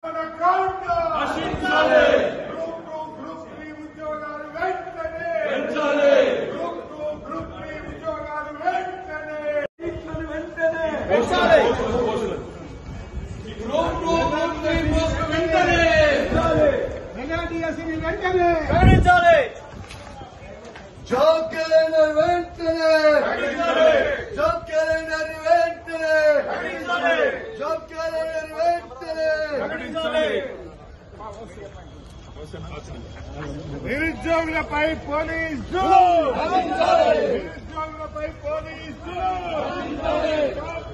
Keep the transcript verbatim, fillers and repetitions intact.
job calendar వెంటనే job calendar వెంటనే job calendar వెంటనే నిరుద్యోగులపై పోలీసు నిరుద్యోగులపై పోలీసు